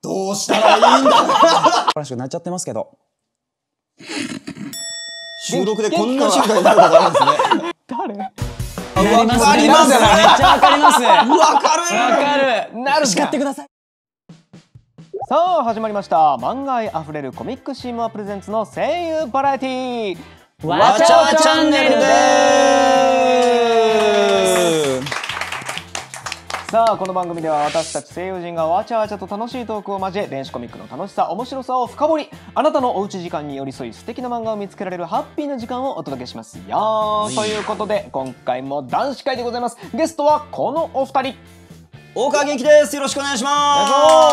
どうしたらいいんだ。 らしくなっちゃってますけど。 収録でこんな静かになることあるんですね。 誰？ なります。 わかります。 めっちゃわかります。わわかる。 かる。 なるじゃん叱ってください。 さあ始まりました漫画愛あふれるコミックシーモアプレゼンツの声優バラエティーわちゃわチャンネルでーす。 さあこの番組では私たち声優陣がわちゃわちゃと楽しいトークを交え電子コミックの楽しさ面白さを深掘り、あなたのおうち時間に寄り添い素敵な漫画を見つけられるハッピーな時間をお届けしますよ。ということで今回も男子会でございます。ゲストはこのお二人。 大川元気です。よろしくお願いします。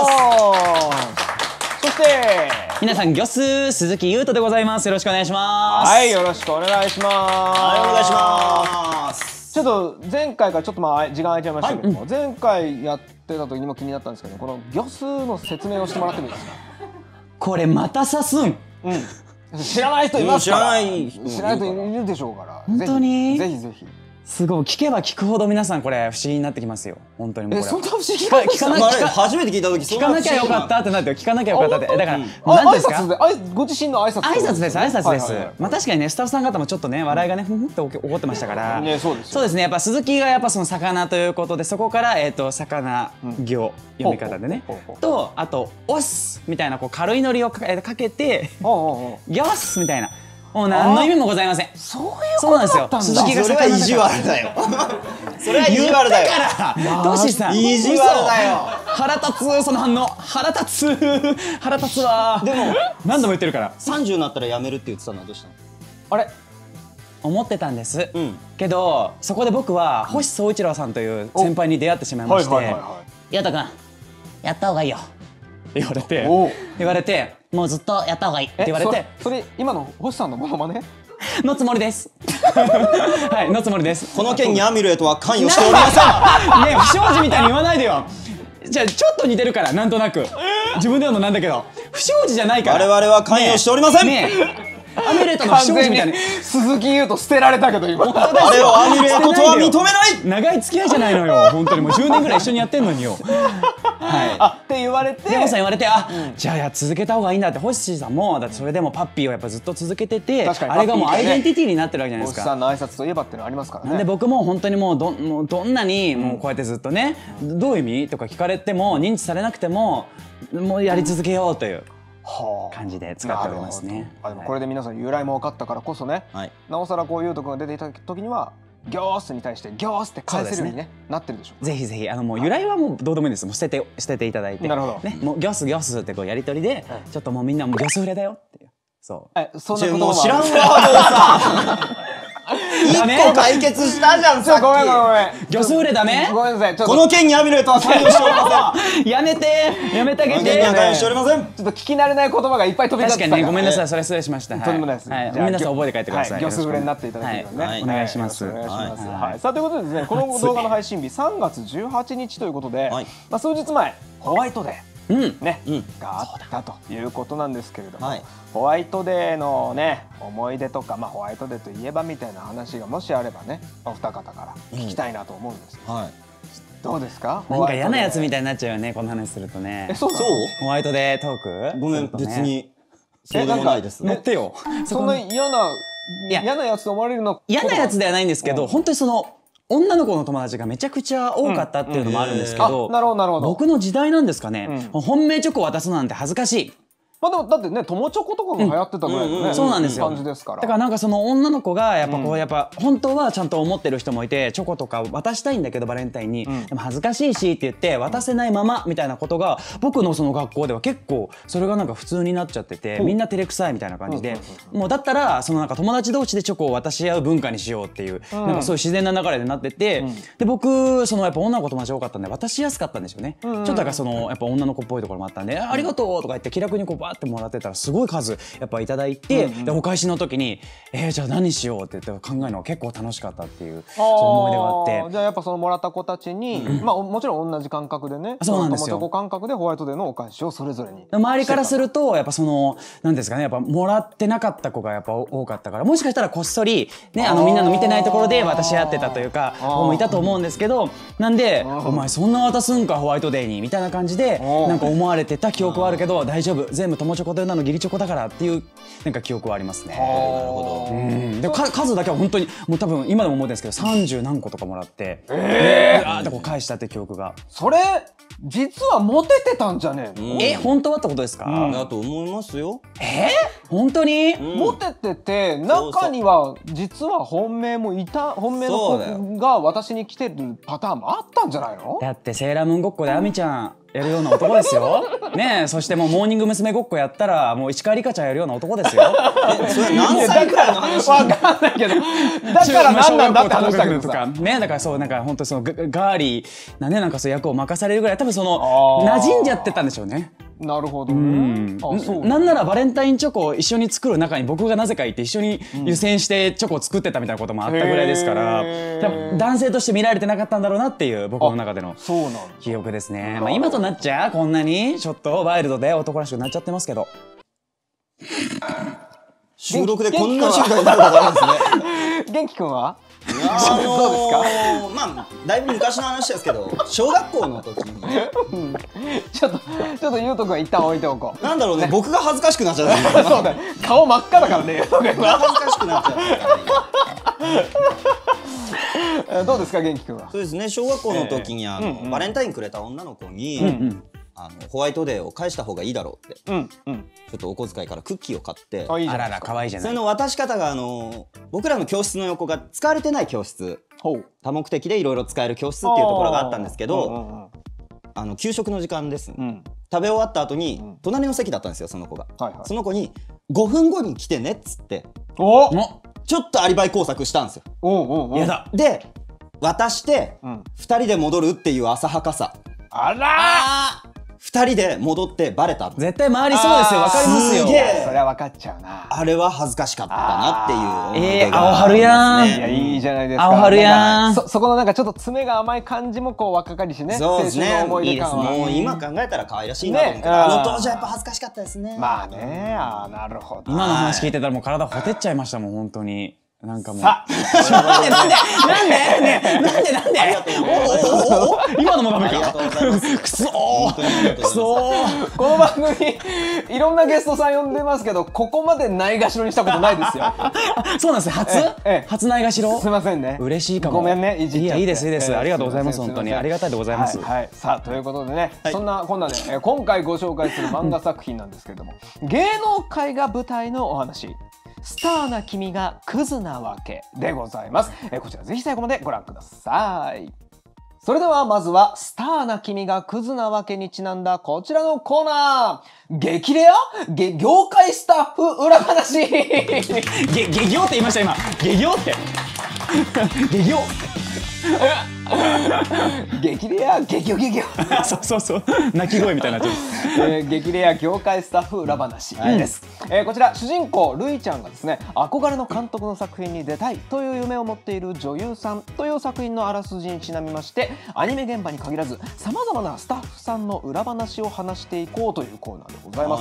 そして皆さん、ギョス鈴木優斗でございます。よろしくお願いします。 はいよろしくお願いします。 はいお願いします。 ちょっと前回からちょっと時間空いちゃいましたけども、前回やってた時にも気になったんですけど、この魚数の説明をしてもらってもいいですか？ これまた刺すん。 知らない人いますから。 知らない人いるでしょうから。 本当にぜひぜひ。 すごい、聞けば聞くほど皆さんこれ不思議になってきますよ。本当にもうこれ。 そんな不思議聞かなきゃ初めて聞いた時聞かなきゃよかったってなってよ。聞かなきゃよかったって。だから挨何ですか？ 拶でご自身の挨拶。 挨拶です、挨拶ですはいはいはい。 まあ確かにね、スタッフさん方もちょっとね、笑いがね、ふんふんって怒ってましたから。 ね、そうですよ。 そうですね、やっぱ鈴木がやっぱその魚ということで、そこから魚魚読み方でね、とあとオスみたいなこう軽いノリをかけてギョスみたいな、もう何の意味もございません。 そういうそうなんですよ。鈴木がそれは意地悪だよ。それは意地悪だよ。 トシさん、 意地悪だよ。 腹立つ、その反応腹立つ腹立つわ。 でも何度も言ってるから。 30になったらやめるって言ってたのはどうしたの？ あれ思ってたんです、 うんけどそこで僕は星宗一郎さんという先輩に出会ってしまいまして「やたくんやった方がいいよ」って言われて「もうずっとやった方がいい」って言われてそれ今の星さんのモノマネ？ のつもりですはいのつもりです。 この件にアミュレットは関与しておりません。 ねえ、不祥事みたいに言わないでよ。じゃあちょっと似てるから、なんとなく自分で言うのなんだけど不祥事じゃないから。 我々は関与しておりません。 ねえアミュレットの不祥事みたいに鈴木優斗捨てられたけど今。 あれをアミュレットとは認めない。 長い付き合いじゃないのよ。本当にもう10年ぐらい一緒にやってんのによ。 って言われて、 山さん言われて、じゃあ続けた方がいいんだって。星さんもだってそれでもパッピーをやっぱずっと続けてて、あれがもうアイデンティティになってるわけじゃないですか。 星さんの挨拶といえばっていうのありますからね。 なんで僕も本当にもうどんなにもうこうやってずっとね、どういう意味とか聞かれても認知されなくてももうやり続けようという感じで使っておりますね。 でもこれで皆さん由来も分かったからこそね、なおさらこう優斗くんが出ていた時にはギョースに対してギョースって返せるようにねなってるでしょう。 ぜひぜひもう由来はもうどうでもいいです。もう捨てていただいて、 なるほどね、もうギョスギョスってこうやり取りでちょっともうみんなもうギョスフレだよっていう。そう。 そんなこともう知らんわもうさ。一個解決したじゃん。さっきごめんごめんごめん。 ギョスフレダメ？ ごめんなさい。 この件にアミュレットは関与しておりません。 やめてあげて。 この件には関与しておりません。 ちょっと聞き慣れない言葉がいっぱい飛び出ってた確かにね、ごめんなさい、それ失礼しました。 とんでもないです。 はい、皆さん覚えて帰ってください。 ギョスフレになっていただければね、 お願いします。 お願いします。はい。さあということでですね、この動画の配信日3月18日ということで、数日前ホワイトデーねがあったということなんですけれども、ホワイトデーのね思い出とか、ホワイトデーといえばみたいな話がもしあればね、お二方から聞きたいなと思うんですけど。どうですか？ なんか嫌なやつみたいになっちゃうよね、この話するとね。 そう？ ホワイトデートーク？ ごめん、別にそうでもないです。 乗ってよ。 そんな嫌なやつと思われるの？ 嫌なやつではないんですけど、本当にその女の子の友達がめちゃくちゃ多かったっていうのもあるんですけど、僕の時代なんですかね、本命チョコ渡すなんて恥ずかしい。 でもだってね、友チョコとかが流行ってたぐらいのね、 そうなんですよ。 感じですから。 だからなんかその女の子がやっぱこうやっぱ本当はちゃんと思ってる人もいて、チョコとか渡したいんだけどバレンタインに、でも恥ずかしいしって言って渡せないままみたいなことが僕のその学校では結構それがなんか普通になっちゃってて、みんな照れくさいみたいな感じで、もうだったらそのなんか友達同士でチョコを渡し合う文化にしようっていう、なんかそういう自然な流れでなってて、で僕そのやっぱ女の子友達多かったんで渡しやすかったんですよね。ちょっとなんかそのやっぱ女の子っぽいところもあったんで、ありがとうとか言って気楽にこうババーってもらってたらすごい数やっぱいただいて、でお返しの時にじゃあ何しようって言って考えるのが結構楽しかったっていうそういう思い出があって。 じゃあやっぱそのもらった子たちに、まあもちろん同じ感覚でね、 そうなんですよ。 友チョコ感覚でホワイトデーのお返しをそれぞれに。 周りからするとやっぱそのなんですかね、やっぱもらってなかった子がやっぱ多かったから、もしかしたらこっそりねみんなの見てないところで渡し合ってたというか子もいたと思うんですけど、なんでお前そんな渡すんかホワイトデーにみたいな感じでなんか思われてた記憶はあるけど、大丈夫全部友チョコという名の義理チョコだからっていうなんか記憶はありますね。なるほど。で数だけは本当にもう多分今でも思うんですけど30何個とかもらってあーってこう返したって記憶が。 それ実はモテてたんじゃねえの？ 本当はってことですか？ だと思いますよ。 本当に？ モテてて中には実は本命もいた、本命の子が私に来てるパターンもあったんじゃないの？ だってセーラームーンごっこでアミちゃんやるような男ですよ。ねえ、そしてもうモーニング娘。ごっこやったらもう石川梨花ちゃんやるような男ですよ。 それ何歳くらいの話？ わかんないけど、だから何なんだって話だけどさ。 ね、だからそうなんか本当そのガーリーなねなんかそう役を任されるぐらい多分その馴染んじゃってたんでしょうね。 なるほどね。 なんならバレンタインチョコを一緒に作る中に僕がなぜかいて一緒に湯煎してチョコを作ってたみたいなこともあったぐらいですから、男性として見られてなかったんだろうなっていう僕の中での記憶ですね。まあ今となっちゃこんなにちょっとワイルドで男らしくなっちゃってますけど。 収録でこんな静かになることあるんですね。 元気くんは？ どうですか？まあだいぶ昔の話ですけど、小学校の時にちょっとゆうとくんは一旦置いておこう。 なんだろうね、僕が恥ずかしくなっちゃった。 そうだ、顔真っ赤だからね。 僕が恥ずかしくなっちゃった。 どうですか元気くんは？ そうですね、小学校の時にバレンタインくれた女の子にホワイトデーを返した方がいいだろうって、ちょっとお小遣いからクッキーを買って、 あらら可愛いじゃない。 それの渡し方が僕らの教室の横が使われてない教室、多目的でいろいろ使える教室っていうところがあったんですけど、給食の時間です、食べ終わった後に隣の席だったんですよその子が。その子に5分後に来てねっつってちょっとアリバイ工作したんですよ。やだ。で渡して2人で戻るっていう浅はかさ。 あらー、 2人で戻ってバレた。 絶対周りそうですよ。わかりますよ。 それは分かっちゃうな。 あれは恥ずかしかったなっていう。 青春やん。 いやいいじゃないですか。 青春やん。 そこのなんかちょっと爪が甘い感じもこう若かりしね。 そうですね。 思い出感は。 もう今考えたら可愛らしいなと思って。あの当時はやっぱ恥ずかしかったですね。 まあね、なるほど。 今の話聞いてたらもう体ほてっちゃいましたもん本当に。なんかもう。 さなんで今のもダメか。くそー。 この番組いろんなゲストさん呼んでますけど、ここまでないがしろにしたことないですよ。 そうなんです。初ないがしろ。 すみませんね。 嬉しいかも。 ごめんね。 いいですいいです。ありがとうございます本当にありがたいでございます。 さあということでね、そんなこんなで今回ご紹介する漫画作品なんですけれども、芸能界が舞台のお話。スターな君がクズなわけでございます。こちらぜひ最後までご覧ください。それではまずはスターな君がクズなわけにちなんだこちらのコーナー、激レア業界スタッフ裏話。 ゲ業って言いました今。ゲ業ってゲ業激レア激業そう鳴き声みたいになっちゃう。 激レア業界スタッフ裏話です。こちら主人公ルイちゃんがですね、憧れの監督の作品に出たいという夢を持っている女優さんという作品のあらすじにちなみまして、アニメ現場に限らずさまざまなスタッフさんの裏話を話していこうというコーナーでございます。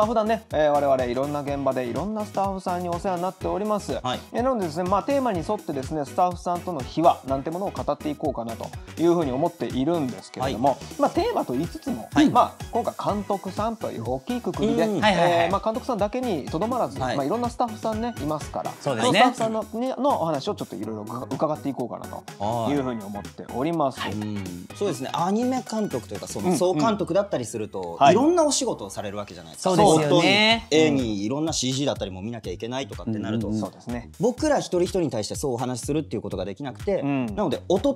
普段ね、我々いろんな現場でいろんなスタッフさんにお世話になっております。なのでですね、テーマに沿ってですね、スタッフさんとの秘話なんてものを語っていこうかなというふうに思っているんですけれども、テーマと言いつつも、今回監督さんという大きいくくりで、監督さんだけにとどまらず、いろんなスタッフさんねいますから、そのスタッフさんのお話をちょっといろいろ伺っていこうかなというふうに思っております。 そうですね、アニメ監督というかその総監督だったりするといろんなお仕事をされるわけじゃないですか。 そうですよね。 絵にいろんな CG だったりも見なきゃいけないとかってなると、僕ら一人一人に対してそうお話しするっていうことができなくて、なので音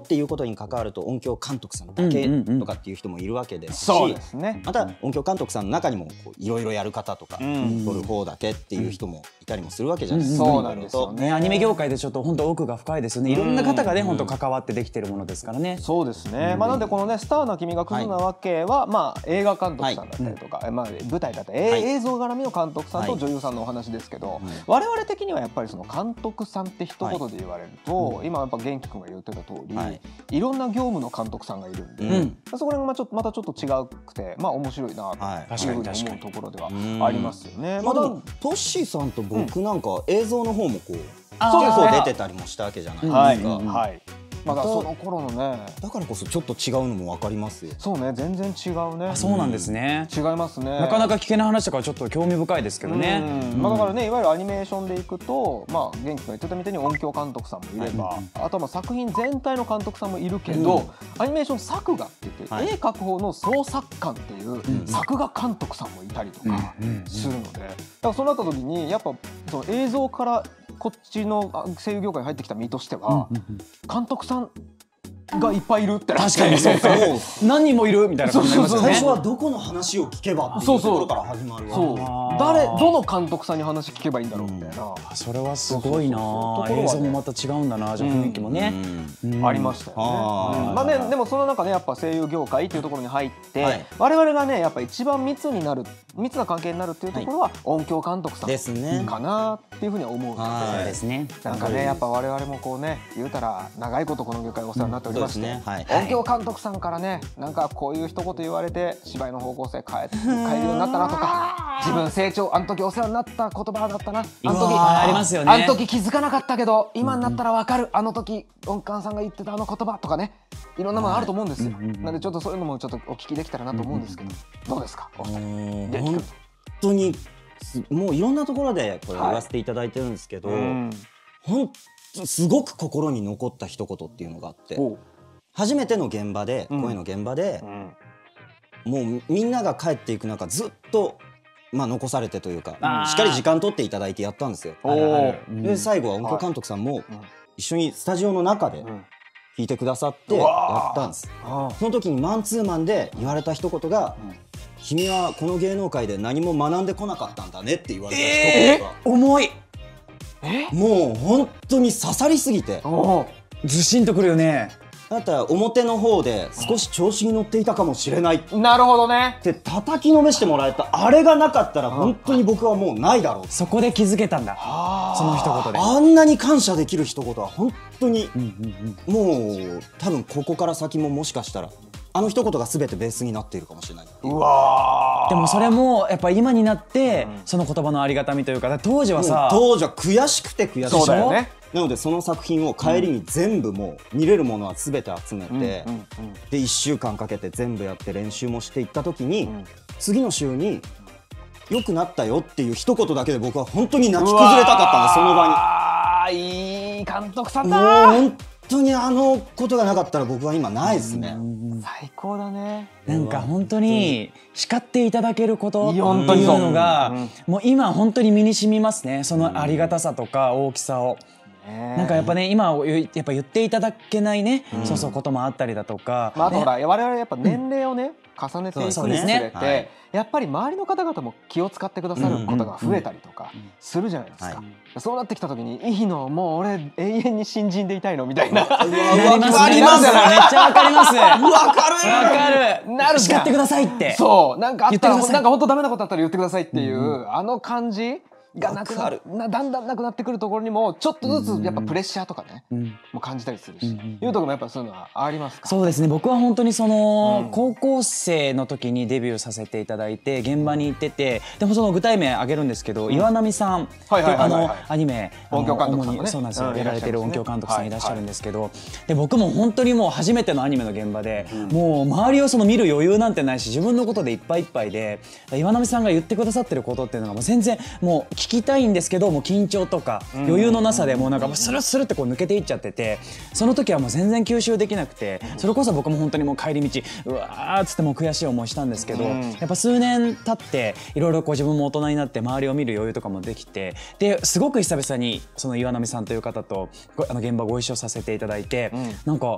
っていうことに関わると音響監督さんだけとかっていう人もいるわけですし、また音響監督さんの中にもいろいろやる方とか、撮る方だけっていう人もいたりもするわけじゃないですか。 そうなんですよね。 アニメ業界でちょっと本当奥が深いですよね。いろんな方がね本当関わってできてるものですからね。 そうですね。なんでこのねスターな君がクズなわけは映画監督さんだったりとか、舞台だったり映像絡みの監督さんと女優さんのお話ですけど、我々的にはやっぱりその監督さんって一言で言われると、今やっぱ元気君が言ってた通り、いろんな業務の監督さんがいるんで、そこら辺がまたちょっと違くて面白いなというふうに思うところではありますよね。 でもトッシーさんと僕なんか映像の方もこう結構出てたりもしたわけじゃないですか。 まだその頃のね、 だからこそちょっと違うのも分かりますよ。 そうね、全然違うね。 そうなんですね。 違いますね。 なかなか聞けない話とかちょっと興味深いですけどね。 だからね、いわゆるアニメーションでいくと、元気が言ってたみたいに音響監督さんもいれば、あとは作品全体の監督さんもいるけど、アニメーション作画って言って絵描く方の総作監っていう作画監督さんもいたりとかするので、だからそうなった時にやっぱその映像からこっちの声優業界に入ってきた身としては、監督さんがいっぱいいるって確かにそうか何人もいるみたいな感じになりますよね。 最初はどこの話を聞けばっていうところから始まるわ。 どの監督さんに話聞けばいいんだろうみたいな。 それはすごいな。映像もまた違うんだな。じゃあ雰囲気もねありましたよね。でもその中でやっぱ声優業界っていうところに入って我々がねやっぱ一番密な関係になるっていうところは音響監督さんかなっていうふうには思うので、なんかねやっぱ我々もこうね言うたら長いことこの業界お世話になっておりまして、音響監督さんからねなんかこういう一言言われて芝居の方向性変えるようになったなとか、自分成長あの時お世話になった言葉だったな、 ありますよね。 あの時気づかなかったけど今になったら分かる、あの時音感さんが言ってたあの言葉とかね、いろんなものあると思うんですよ。なのでちょっとそういうのもちょっとお聞きできたらなと思うんですけど、どうですか？ 本当にもういろんなところでこれ言わせていただいてるんですけど、すごく心に残った一言っていうのがあって、初めての現場で声の現場でもうみんなが帰っていく中ずっと残されてというかしっかり時間取っていただいてやったんですよ。で最後は音響監督さんも一緒にスタジオの中で聞いてくださってやったんです。その時にマンツーマンで言われた一言が「君はこの芸能界で何も学んでこなかったんだね」って言われた一言が重い。 もう本当に刺さりすぎてずしんとくるよね。 だったら表の方で少し調子に乗っていたかもしれないってなるほどね叩きのめしてもらえたあれがなかったら本当に僕はもうないだろう。 そこで気づけたんだ、その一言で。 あんなに感謝できる一言は本当にもう多分ここから先ももしかしたらあの一言が全てベースになっているかもしれない。 うわでもそれもやっぱ今になってその言葉のありがたみというか、当時はさ当時は悔しくて悔しい。 そうだよね。 なのでその作品を帰りに全部もう見れるものは全て集めてで1週間かけて全部やって練習もしていった時に次の週に良くなったよっていう一言だけで僕は本当に泣き崩れたかったんです。その場にいい監督さんだ。もう本当にあのことがなかったら僕は今ないですね。 最高だね。 なんか本当に叱っていただけることっていうのがもう今本当に身に染みますね。そのありがたさとか大きさを。なんかやっぱね今やっぱ言っていただけないねそうこともあったりだとか、 あとほら我々やっぱ年齢をね重ねていくにつれてやっぱり周りの方々も気を使ってくださることが増えたりとかするじゃないですか。そうなってきた時にいいのもう俺永遠に新人でいたいのみたいななりますね。めっちゃわかります。わかるなるじゃん。叱ってくださいって。 そうなんかあったらなんか本当ダメなことあったら言ってくださいっていうあの感じがだんだんなくなってくるところにもちょっとずつやっぱプレッシャーとかねもう感じたりするし、いうところもやっぱそういうのはありますか？ そうですね。僕は本当にその高校生の時にデビューさせていただいて現場に行ってて、でもその具体名挙げるんですけど岩波さんアニメ音響監督さん主にそうなんですよやられてる音響監督さんいらっしゃるんですけど、で僕も本当にもう初めてのアニメの現場でもう周りをその見る余裕なんてないし自分のことでいっぱいいっぱいで、岩波さんが言ってくださってることっていうのがもう全然もう聞きたいんですけどもう緊張とか余裕のなさでもうなんかスルスルってこう抜けていっちゃってて、その時はもう全然吸収できなくて、それこそ僕も本当にもう帰り道うわーっつってもう悔しい思いしたんですけど、やっぱ数年経っていろいろこう自分も大人になって周りを見る余裕とかもできて、ですごく久々にその岩波さんという方と現場ご一緒させていただいて、なんか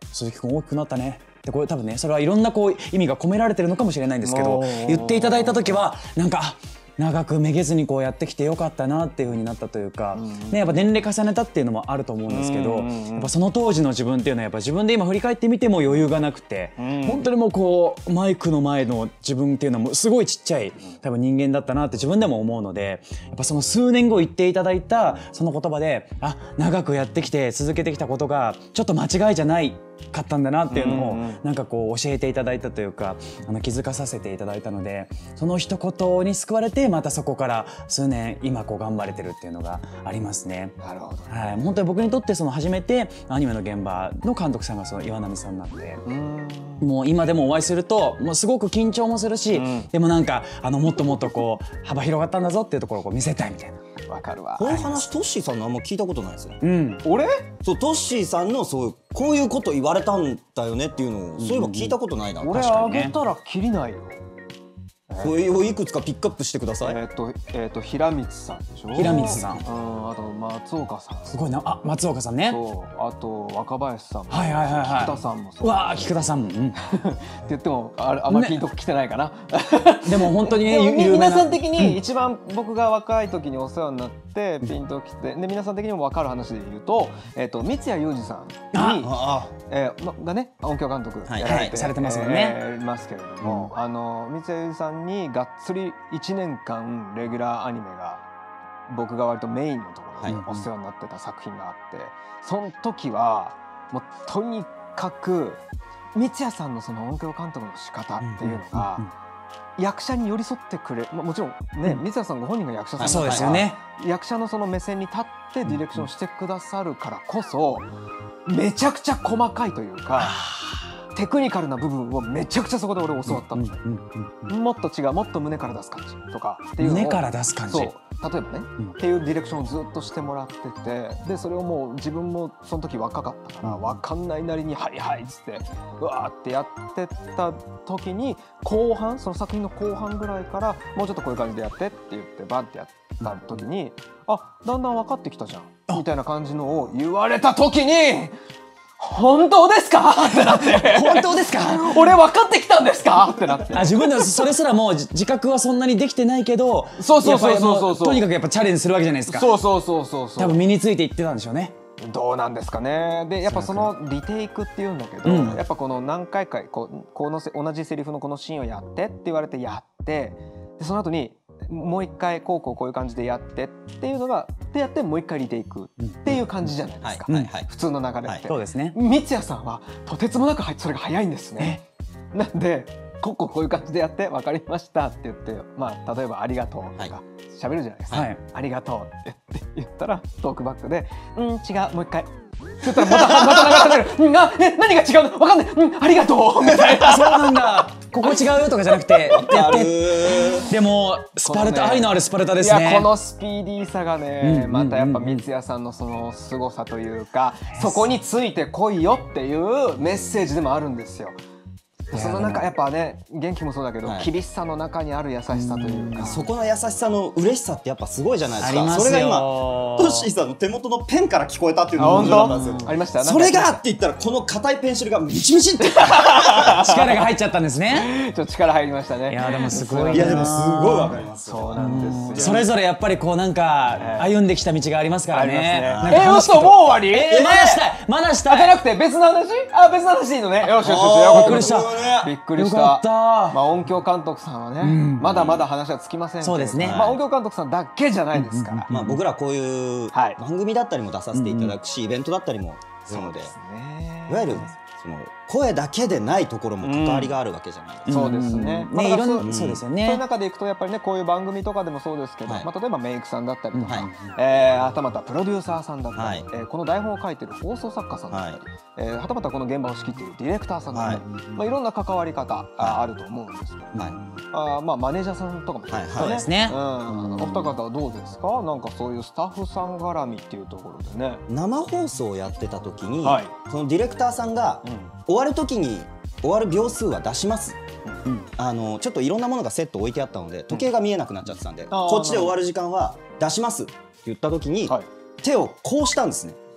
鈴木君大きくなったねでこれ多分ねそれはいろんなこう意味が込められてるのかもしれないんですけど言っていただいた時はなんか長くめげずにこうやってきてよかったなっていう風になったというか、ね、やっぱ年齢重ねたっていうのもあると思うんですけどやっぱその当時の自分っていうのはやっぱ自分で今振り返ってみても余裕がなくて本当にもうこうマイクの前の自分っていうのはもうすごいちっちゃい多分人間だったなって自分でも思うのでやっぱその数年後言っていただいたその言葉で長くやってきて続けてきたことがちょっと間違いじゃないかったんだなっていうのをなんかこう教えていただいたというか気づかさせていただいたのでその一言に救われてまたそこから数年今こう頑張れてるっていうのがありますね。 なるほど、 はい、本当に僕にとってその初めてアニメの現場の監督さんがその岩波さんなんでもう今でもお会いするともうすごく緊張もするしでもなんかもっともっとこう幅広がったんだぞっていうところをこう見せたいみたいな。 わかるわ。 この話トッシーさんのあんま聞いたことないですよ。 俺？ そうトッシーさんのこういうこと言われたんだよねっていうのをそういえば聞いたことないな。 俺あげたらきりないよ。 いくつかピックアップしてください。 平光さんでしょ。 平光さん。 あと松岡さん。 すごいな。松岡さんね。 そう。あと若林さんも。 菊田さんもそう。 うわ菊田さんも。って言ってもあんまりピンときてないかな。 でも本当にね皆さん的に一番僕が若い時にお世話になってピンときてで皆さん的にも分かる話で言うと三谷裕二さんにがね音響監督やられてされてますもんね。 ますけれども三谷裕二さんにがっつり1年間レギュラーアニメが僕が割とメインのところにお世話になってた作品があってその時はもうとにかく三谷さんのその音響監督の仕方っていうのが役者に寄り添ってくれもちろんね三谷さんご本人が役者さんだから役者のその目線に立ってディレクションしてくださるからこそめちゃくちゃ細かいというか。テクニカルな部分をめちゃくちゃそこで俺教わったの。もっと違うもっと胸から出す感じとかっていうのを胸から出す感じ。 そう例えばね、っていうディレクションをずっとしてもらっててでそれをもう自分もその時若かったから分かんないなりに「はいはい」っつってうわーってやってた時に後半その作品の後半ぐらいからもうちょっとこういう感じでやってって言ってバンってやった時にだんだん分かってきたじゃんみたいな感じのを言われた時に本当ですかってなって本当ですか俺分かってきたんですかってなって自分ではそれすらもう自覚はそんなにできてないけどそうとにかくやっぱチャレンジするわけじゃないですかそう多分身についていってたんでしょうねどうなんですかねでやっぱそのリテイクっていうんだけどやっぱこの何回かこの同じセリフのこのシーンをやってって言われてやってでその後にもう一回こういう感じでやってっていうのがでやってもう一回リテイクっていう感じじゃないですか普通の流れってそうですね三谷さんはとてつもなくそれが早いんですねなんでこういう感じでやって分かりましたって言って例えばありがとうとか喋るじゃないですかありがとうって言ったらトークバックで違うもう一回って言ったらまた流される何が違うの分かんないありがとうみたいなそうなんだここ違うよとかじゃなくてでもスパルタ愛のあるスパルタですねいやこのスピーディーさがねまたやっぱ三谷さんのその凄さというかそこについてこいよっていうメッセージでもあるんですよその中やっぱね元気もそうだけど厳しさの中にある優しさというかそこの優しさの嬉しさってやっぱすごいじゃないですかありますよそれが今トッシーさんの手元のペンから聞こえたっていうのも面白かったんですよありましたそれがって言ったらこの硬いペンシルがミチミチって力が入っちゃったんですねちょっと力入りましたねいやでもすごいいやでもすごいわかりますそうなんですよそれぞれやっぱりこうなんか歩んできた道がありますからね嘘もう終わりまだしたいじゃなくて別の話別の話でいいのねよしびっくりしたびっくりした音響監督さんはねまだまだ話はつきませんけどそうですね音響監督さんだけじゃないですから僕らこういう番組だったりも出させていただくしイベントだったりもするのでいわゆるその声だけでないところも関わりがあるわけじゃないですか。 そうですね。 そうですよね。 そういう中でいくとやっぱりねこういう番組とかでもそうですけど、例えばメイクさんだったりとか、はたまたプロデューサーさんだったり、この台本を書いてる放送作家さんだったり、はたまたこの現場を仕切っているディレクターさんだったり、いろんな関わり方あると思うんですけど、マネージャーさんとかもそうですね。 お二方はどうですか？なんかそういうスタッフさん絡みっていうところでね。 生放送をやってた時に、そのディレクターさんが終わる時に終わる秒数は出します。ちょっといろんなものがセット置いてあったので時計が見えなくなっちゃってたんで、こっちで終わる時間は出しますって言った時に手をこうしたんですね。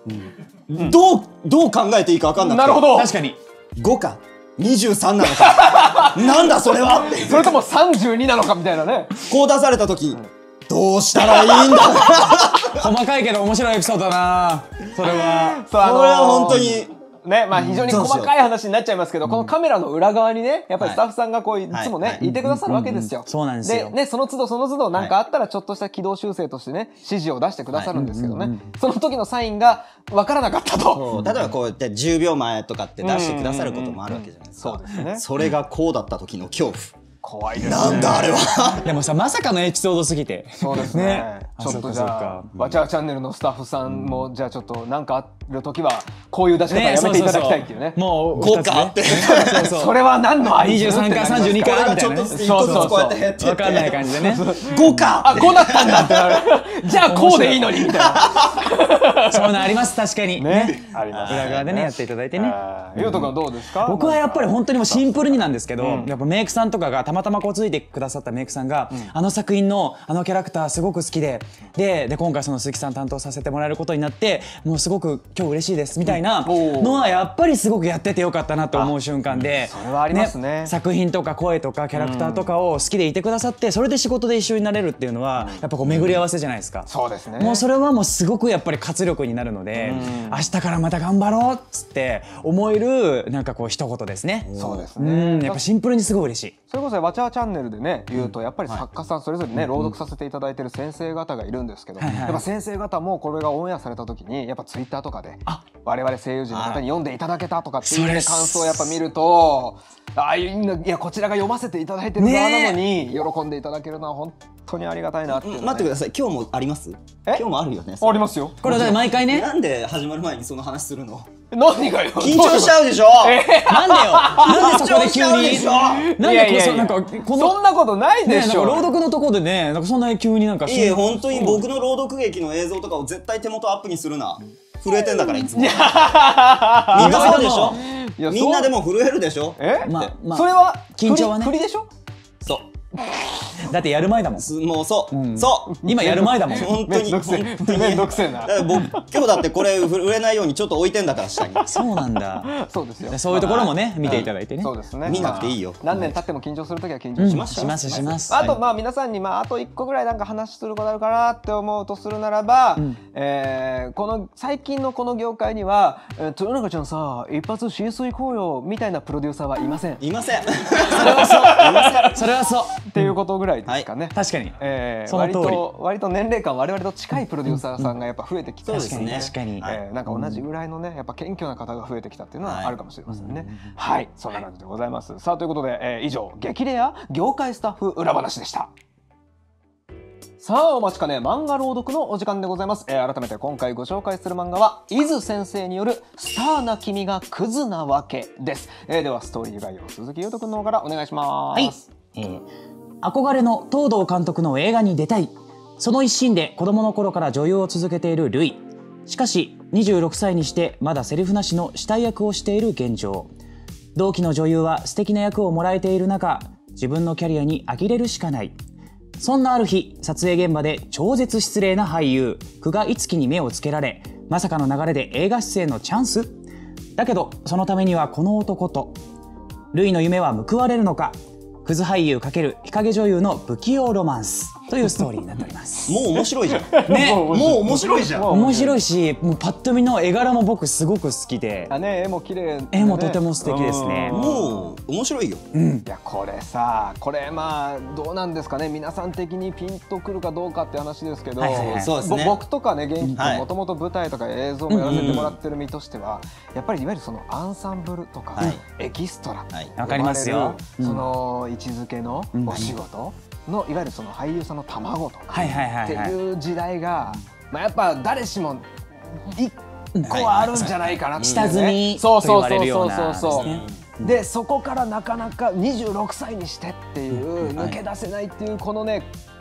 どう考えていいか分かんなくて。 なるほど。 確かに 5か23なのかなんだそれはって、 それとも32なのかみたいなね。 こう出された時どうしたらいいんだ細かいけど面白いエピソードだなそれは。 これは本当にね、まあ非常に細かい話になっちゃいますけど、このカメラの裏側にね、やっぱりスタッフさんがこういつもね、いてくださるわけですよ。 そうなんですよ。 で、ね、その都度なんかあったらちょっとした軌道修正としてね、指示を出してくださるんですけどね、その時のサインが分からなかったと。 例えばこうやって10秒前とかって出してくださることもあるわけじゃないですか。 そうですね。 それがこうだった時の恐怖。 怖いですね。 なんだあれは。 でもさ、まさかのエピソードすぎて。 そうですね。ちょっとじゃあわちゃわチャンネルのスタッフさんもじゃあちょっとなんかある時はこういう出し方やめていただきたいっていうね。 もう 5かって。 それは何の 23か32かみたいなね。 ちょっとずつこうやって減って分かんない感じでね。 5か。 あ、5だったんだってなる。じゃあこうでいいのにみたいな。 そういうのあります確かに。 ね。あります。 裏側でねやっていただいてね。 ゆうとくんはどうですか？ 僕はやっぱり本当にもうシンプルになんですけど、やっぱメイクさんとかがたまたまこうついてくださったメイクさんが、あの作品のあのキャラクターすごく好きで今回その鈴木さん担当させてもらえることになってもうすごく今日嬉しいですみたいなのはやっぱりすごくやっててよかったなと思う瞬間で、 それはありますね。 作品とか声とかキャラクターとかを好きでいてくださってそれで仕事で一緒になれるっていうのはやっぱこう巡り合わせじゃないですか。 そうですね。 もうそれはもうすごくやっぱり活力になるので明日からまた頑張ろうっつって思えるなんかこう一言ですね。 そうですね。 やっぱシンプルにすごい嬉しい。 それこそわちゃわチャンネルでね言うとやっぱり作家さんそれぞれね朗読させていただいてる先生方がいるんですけど、やっぱ先生方もこれがオンエアされた時にやっぱツイッターとかで我々声優陣の方に読んでいただけたとかっていう感想をやっぱ見ると、いやこちらが読ませていただいてる側なのに喜んでいただけるのは本当にありがたいなっていう。 待ってください、今日もあります？今日もあるよね。 ありますよ。 これだ毎回ね。 なんで始まる前にその話するの？ 何がよ。 緊張しちゃうでしょ。 なんでよ。なんでそこで急に。なんかそんなことないでしょ。 朗読のところでね、なんかそんなに急になんか。 いえ本当に僕の朗読劇の映像とかを絶対手元アップにするな。震えてんだからいつも。みんなそうでしょ。みんなでも震えるでしょ。 それは緊張はね。 振りでしょ。 そう。 だってやる前だもん。 もうそう今やる前だもん。 本当にめんどくせえな。 今日だってこれ震えないようにちょっと置いてんだから下に。 そうなんだ。 そうですよ。 そういうところもね見ていただいてね。 そうですね。 見なくていいよ。 何年経っても緊張するときは緊張しますから。 します。 あとまあ皆さんにあと1個ぐらいなんか話することあるかなって思うとするならば、この最近のこの業界には豊中ちゃんさ一発 CS 行こうよみたいなプロデューサーはいません。 いません。それはそう。それはそう。 っていうことぐらいですかね。 確かに。 割と年齢感我々と近いプロデューサーさんがやっぱ増えてきて、 確かになんか同じぐらいのねやっぱ謙虚な方が増えてきたっていうのはあるかもしれませんね。はい、そんな感じでございます。さあということで以上激レア業界スタッフ裏話でした。さあお待ちかね漫画朗読のお時間でございます。改めて今回ご紹介する漫画は伊豆先生によるスターな君がクズなわけです。ではストーリー概要鈴木優斗くんの方からお願いします。 憧れの東堂監督の映画に出たい。その一心で子供の頃から女優を続けているルイ。しかし26歳にしてまだセリフなしの死体役をしている現状。同期の女優は素敵な役をもらえている中、自分のキャリアに呆れるしかない。そんなある日、撮影現場で超絶失礼な俳優久我一樹に目をつけられ、まさかの流れで映画出演のチャンスだけど、そのためにはこの男とルイの夢は報われるのか。クズ俳優×日陰女優の不器用ロマンスというストーリーになっております。 もう面白いじゃん。 ね、 もう面白いじゃん。 面白いし、もうパッと見の絵柄も僕すごく好きで、 絵も綺麗、 絵もとても素敵ですね。 もう面白いよ。 いやこれさ、まあどうなんですかね、皆さん的にピンとくるかどうかって話ですけど、僕とかね元気君もともと舞台とか映像もやらせてもらってる身としては、やっぱりいわゆるそのアンサンブルとかエキストラ、 わかりますよ。 その位置づけのお仕事のいわゆるその俳優さんの卵とかっていう時代が、まあやっぱ誰しも一個はあるんじゃないかなって、 下積みと言われるような。 でそこからなかなか26歳にしてっていう抜け出せないっていうこのね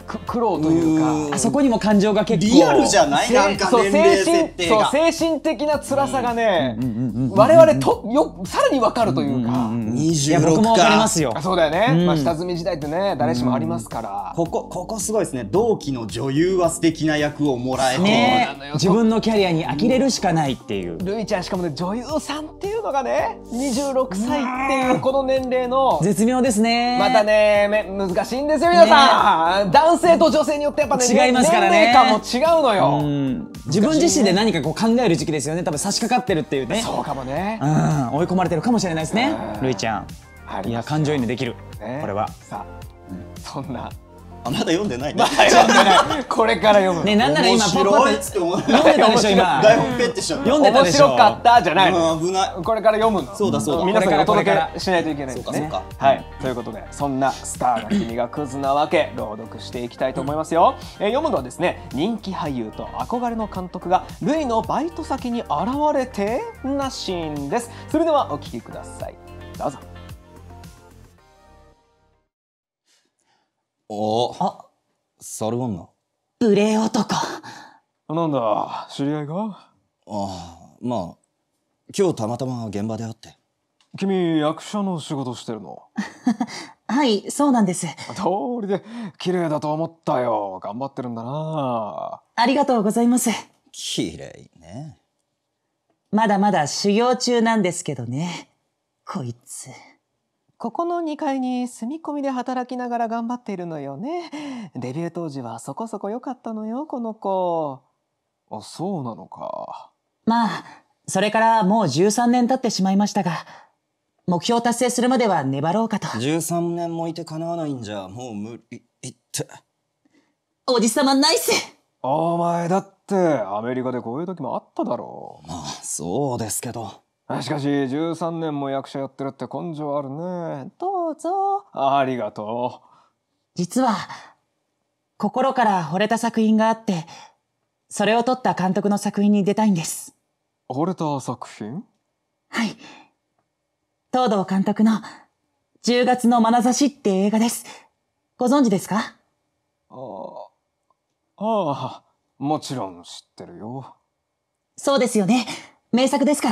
苦労というか、 あそこにも感情が結構リアルじゃない、なんか年齢設定が精神的な辛さがね、我々さらに分かるというか。 いや僕も分かりますよ。 そうだよね。まあ下積み時代ってね、誰しもありますから。 ここすごいですね。同期の女優は素敵な役をもらえて、 自分のキャリアに呆れるしかないっていう。 るいちゃんしかもね、女優さんっていうのがね、26歳っていうこの年齢の絶妙ですね。 またね、難しいんですよ皆さん。男性と女性によってやっぱね、 違いますからね。 年齢感も違うのよ。 自分自身で何かこう考える時期ですよね。多分差し掛かってるっていうね。 そうかもね。 追い込まれてるかもしれないですね。るいちゃん。いや感情移入できる。これは。 さあ、そんな。 まだ読んでない。 まだ読んでない。これから読む。 ね、なんなら今パッパって読んでたでしょ今。 台本ペッてしちゃった。 読んでたでしょ。 面白かったじゃないの。 危ない。 これから読むの。 そうだそうだ。 皆さんにお届けしないといけないですね。 そうか。 はい。ということで、そんなスターな君がクズなわけ朗読していきたいと思いますよ。読むのはですね、人気俳優と憧れの監督がルイのバイト先に現れてなシーンです。それではお聞きください。どうぞ。 あ、サルゴンナ。 無礼男。 なんだ、知り合いが？ まあ今日たまたま現場で会って。 君役者の仕事してるの？ はい、そうなんです。 通りで綺麗だと思ったよ。頑張ってるんだな。 ありがとうございます。 綺麗ね。 まだまだ修行中なんですけどね、こいつ。 ここの2階に住み込みで働きながら頑張っているのよね。デビュー当時はそこそこ良かったのよ、この子。あ、そうなのか。 まあ、それからもう13年経ってしまいましたが、目標達成するまでは粘ろうかと。 13年もいて叶わないんじゃもう無理って。 おじさまナイス。 お前だってアメリカでこういう時もあっただろう。 まあそうですけど。 しかし13年も役者やってるって根性あるね。どうぞ。ありがとう。 実は心から惚れた作品があって、それを撮った監督の作品に出たいんです。 惚れた作品？ はい。東堂監督の10月の眼差しって映画です。ご存知ですか？ ああ、もちろん知ってるよ。 そうですよね。名作ですから。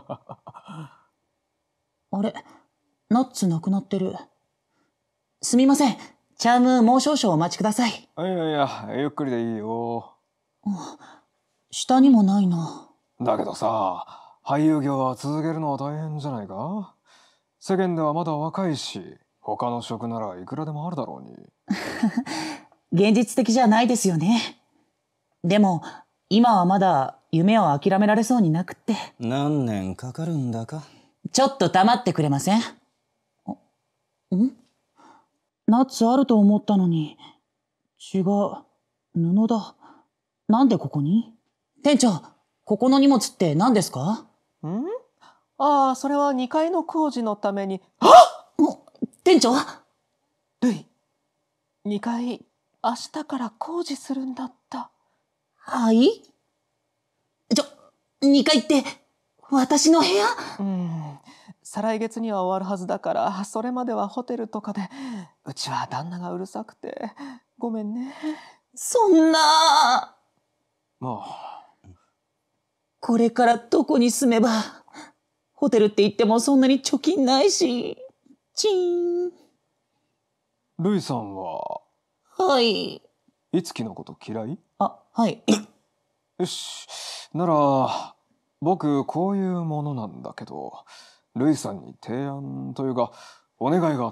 あれ、ナッツなくなってる。すみません。チャームもう少々お待ちください。 いや、ゆっくりでいいよ。 下にもないな。 だけどさ、俳優業は続けるのは大変じゃないか？世間ではまだ若いし、他の職ならいくらでもあるだろうに。 現実的じゃないですよね。でも、今はまだ夢を諦められそうになくって。 何年かかるんだか。 ちょっと黙ってくれません？ナッツあると思ったのに。違う。布だ。なんでここに？店長、ここの荷物って何ですか？ ああ、それは2階の工事のために。 店長？ ルイ、2階、明日から工事するんだった。 はい？2階って、私の部屋？ 再来月には終わるはずだから、それまではホテルとかで、うちは旦那がうるさくて、ごめんね。 そんな。これからどこに住めば、ホテルって言ってもそんなに貯金ないし、チーン。 ルイさんは？ はい。 いつきのこと嫌い？ はい。 よし。なら、僕こういうものなんだけど、ルイさんに提案というか、お願いがあって。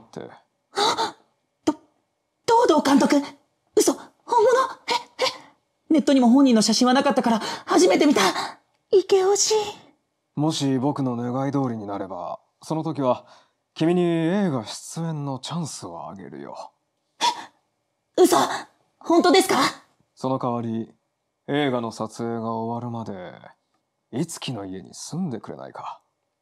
東堂監督、嘘、本物？ネットにも本人の写真はなかったから初めて見た。イケオジ。 もし僕の願い通りになれば、その時は君に映画出演のチャンスをあげるよ。 嘘、本当ですか？ その代わり、映画の撮影が終わるまで、いつきの家に住んでくれないか。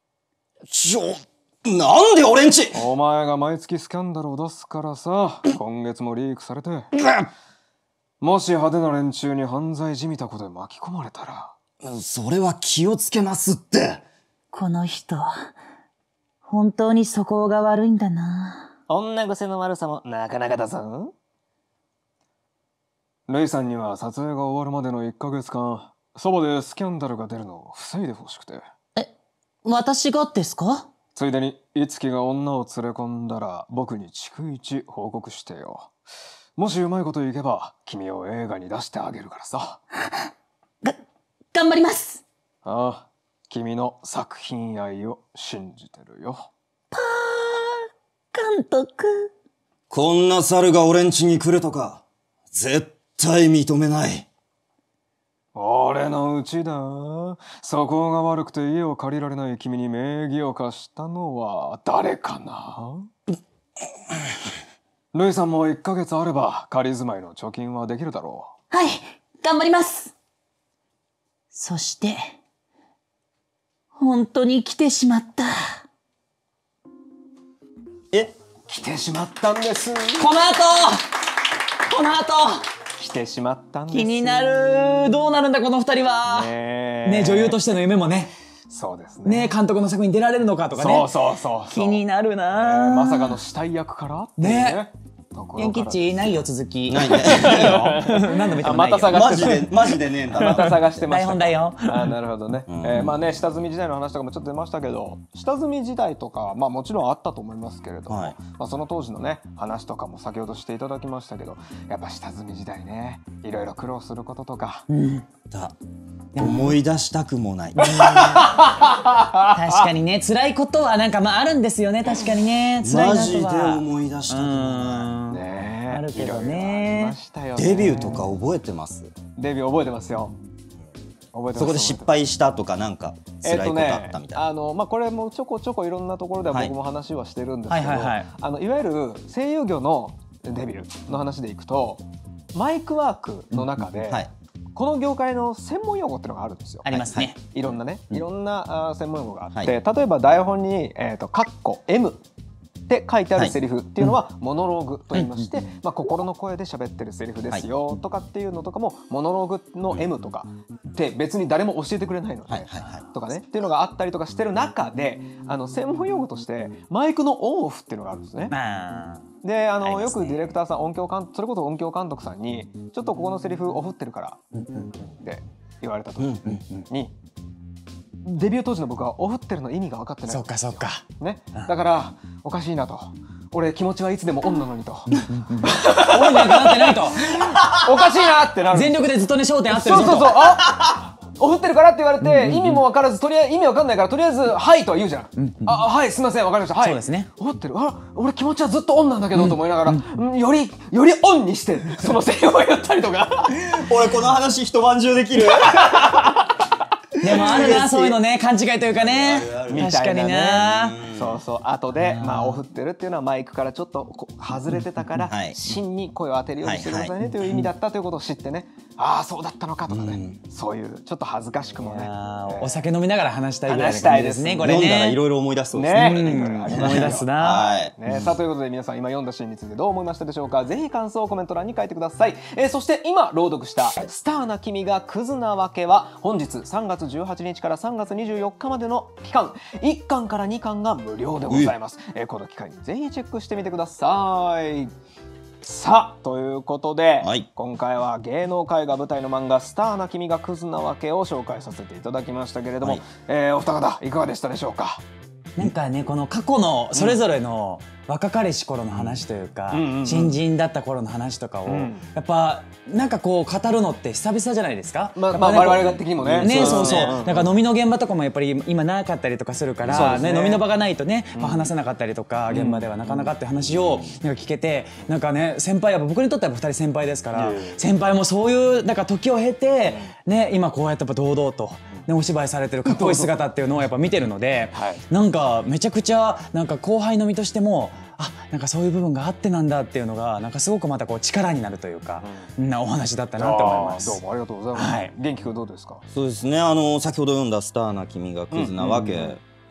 なんで俺んち？ お前が毎月スキャンダルを出すからさ、今月もリークされて。もし派手な連中に犯罪じみたことで巻き込まれたら。 それは気をつけますって。 この人、本当に素行が悪いんだな。 女癖の悪さもなかなかだぞ。 レイさんには撮影が終わるまでの1ヶ月間、そばでスキャンダルが出るのを防いでほしくて。 私がですか？ ついでに、いつきが女を連れ込んだら、僕に逐一報告してよ。もしうまいこといけば、君を映画に出してあげるからさ。 頑張ります。 ああ、君の作品愛を信じてるよ。 監督。 こんな猿が俺ん家に来るとか、絶対認めない。 俺の家だ。素行が悪くて家を借りられない君に名義を貸したのは誰かな？ルイさんも1ヶ月あれば仮住まいの貯金はできるだろう。はい、頑張ります。そして、本当に来てしまった。 来てしまったんです。 この後来てしまったんです。 気になる。どうなるんだこの二人は。ね、女優としての夢もね。 そうですね。 ね、監督の作品に出られるのかとかね。 そう気になるな。 まさかの死体役からね。元気っちないよ続き。 ないね。 何度見てもないよ。 また探してマジでねえんだ。 また探してました。 台本だよ。 なるほどね。まあね、下積み時代の話とかもちょっと出ましたけど、下積み時代とかまあもちろんあったと思いますけれども、まあその当時のね話とかも先ほどしていただきましたけど、やっぱ下積み時代ね、いろいろ苦労することとか。 思い出したくもない。 確かにね、辛いことはなんかまああるんですよね。確かにね、辛いなとは。 マジで思い出したくもない。 あるけどね。 デビューとか覚えてます？ デビュー覚えてますよ。 そこで失敗したとかなんか辛いことあったみたいな。 まあこれもちょこちょこいろんなところでは僕も話はしてるんですけど、いわゆる声優業のデビューの話でいくと、マイクワークの中で。この業界の専門用語っていうのがあるんですよ。 ありますね。 いろんなね、いろんな専門用語があって、例えば台本にカッコ M って書いてあるセリフっていうのはモノローグと言いまして、まあ心の声で喋ってるセリフですよとかっていうのとかも、モノローグの M とかって別に誰も教えてくれないのでとかねっていうのがあったりとかしてる中で、専門用語としてマイクのオンオフっていうのがあるんですね。でよくディレクターさん、それこそ音響監督さんに「ちょっとここのセリフオフってるから」って言われた時に、デビュー当時の僕はオフってるの意味が分かってないんですよ。 そうかね、だからおかしいなと。俺気持ちはいつでもオンなのにと。 オンになってないと。 おかしいなってなる。 全力でずっとね焦点合ってるぞと。 そうオフってるからって言われて意味も分からず、とりあえず意味分かんないからとりあえず「はい」とは言うじゃん。はいすいません分かりました。はい。 そうですね。 オフってる。俺気持ちはずっとオンなんだけどと思いながら、よりオンにしてそのセリフを言ったりとか。 俺この話一晩中できる。 でもあるな、そういうのね、勘違いというかね。確かにな。 そう後でまあオフってるっていうのはマイクからちょっと外れてたから芯に声を当てるようにしてくださいねという意味だったということを知ってね、ああそうだったのかとかね、そういうちょっと恥ずかしくもね、 お酒飲みながら話したいぐらいの感じですね。これね、 読んだらいろいろ思い出すそうですね。 思い出すな。 さあということで皆さん今読んだシーンについてどう思いましたでしょうか。ぜひ感想をコメント欄に書いてください。そして今朗読した「スターな君がクズなわけ」は本日3月18日から3月24日までの期間、1巻から2巻が無料でございます。この機会にぜひチェックしてみてください。さあということで、今回は芸能界が舞台の漫画「スターな君がクズなわけ」を紹介させていただきましたけれども、お二方いかがでしたでしょうか。 なんかね、この過去のそれぞれの若かりし頃の話というか、新人だった頃の話とかをやっぱなんかこう語るのって久々じゃないですか。 我々的にもね。 そうなんか飲みの現場とかもやっぱり今なかったりとかするからね、飲みの場がないとね話せなかったりとか、現場ではなかなかって話をなんか聞けて、なんかね先輩、やっぱ僕にとっては2人先輩ですから、先輩もそういうなんか時を経てね、今こうやってやっぱ堂々とお芝居されてるかっこいい姿っていうのをやっぱ見てるので、なんかめちゃくちゃなんか後輩の身としても、なんかそういう部分があってなんだっていうのがなんかすごくまたこう力になるというか、なお話だったなと思います。 どうもありがとうございます。元気くんどうですか。 そうですね、先ほど読んだ「スターな君がクズなわけ」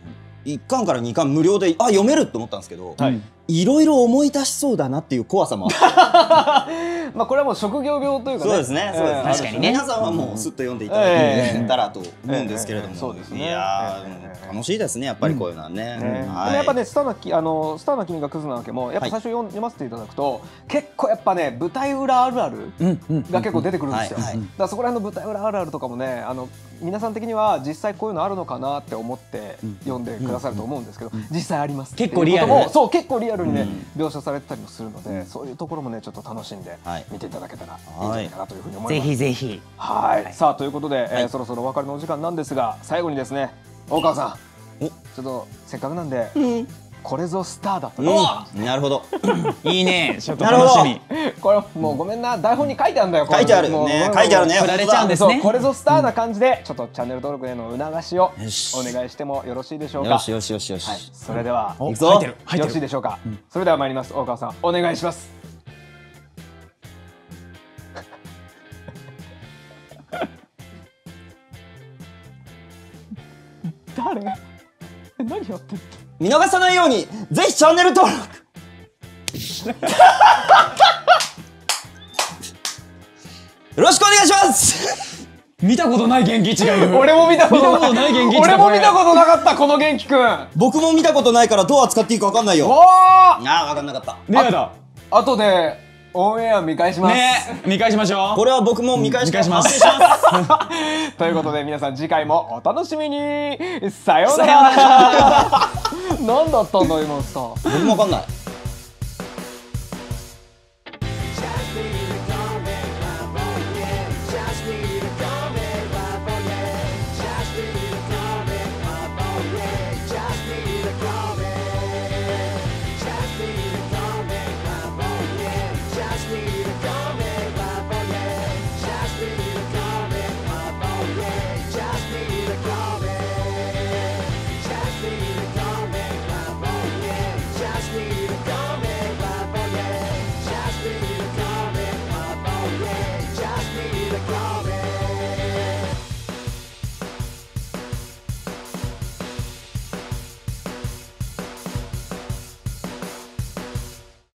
1巻から2巻無料で読めるって思ったんですけど、いろいろ思い出しそうだなっていう怖さもあまあこれはもう職業病というかね。 そうですね、そうですね。 確かにね。 皆さんはもうすっと読んでいただけたらと思うんですけれども、いや楽しいですね、やっぱりこういうのはね。でもやっぱね、スターな君がクズなわけもやっぱ最初読ませていただくと結構やっぱね舞台裏あるあるが結構出てくるんですよ。だからそこら辺の舞台裏あるあるとかもね、皆さん的には実際こういうのあるのかなって思って読んでくださると思うんですけど、実際あります。 結構リアル。 そう、結構リアルにね描写されてたりもするので、そういうところもねちょっと楽しんで見ていただけたらいいんじゃないかなというふうに思います。 ぜひぜひ。 はい。さあということでそろそろお別れのお時間なんですが、最後にですね、大川さん、ちょっとせっかくなんでこれぞスターだと。 なるほど。 いいね。ちょっと楽しみ。 これもうごめんな、台本に書いてあるんだよ。 書いてあるね。書いてあるね。 振られちゃうんですね。 これぞスターな感じでちょっとチャンネル登録への促しをお願いしてもよろしいでしょうか。 よしよしよしよし。 それでは行くぞ。 よろしいでしょうか。それでは参ります。大川さんお願いします。誰？何やってんの？ 見逃さないようにぜひチャンネル登録よろしくお願いします。 見たことない元気違い。 俺も見たことない元気。 俺も見たことなかったこの元気くん。 僕も見たことないからどう扱っていいか分かんないよ。 わあ、分かんなかった。 レアだ。 後でオンエア見返します。 見返しましょう。 これは僕も見返します。 ということで皆さん次回もお楽しみに。さようなら。何だったんだ今のさ。 僕も分かんない。